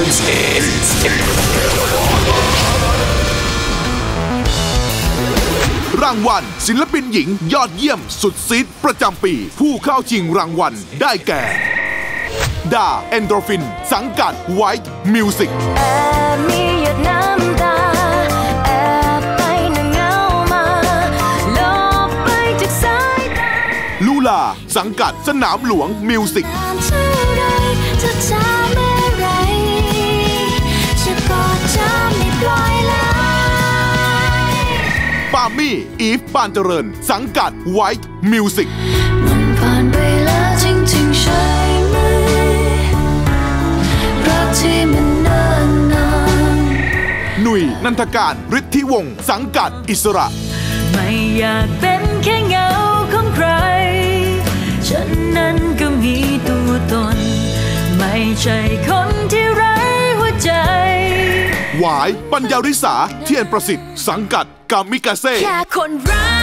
รางวัลศิลปินหญิงยอดเยี่ยมสุดซีดประจำปีผู้เข้าชิงรางวัลได้แก่ดาเอนโดรฟินสังกัด White Music มีหยดน้ำตาแอบไปเงามาลบไปจากสายตาลูลาสังกัดสนามหลวง Music จะจำเมื่อไรจะกอดจะไม่ปล่อยเลยปามี่อีฟปานเจริญสังกัด White Music มันผ่านไปแล้วจริงๆใช่ไหมรักที่มันเนิ่นนานหนุ่ยนันทการฤทธิวงศ์สังกัดอิสระไม่อยากเป็นแค่เงาของใครฉันนั้นก็มีตัวตนไม่ใช่คนที่ไร้หัวใจหวายปัญญาริสาเทียนประสิทธิ์สังกัดกามิกาเซ่แค่คนรัก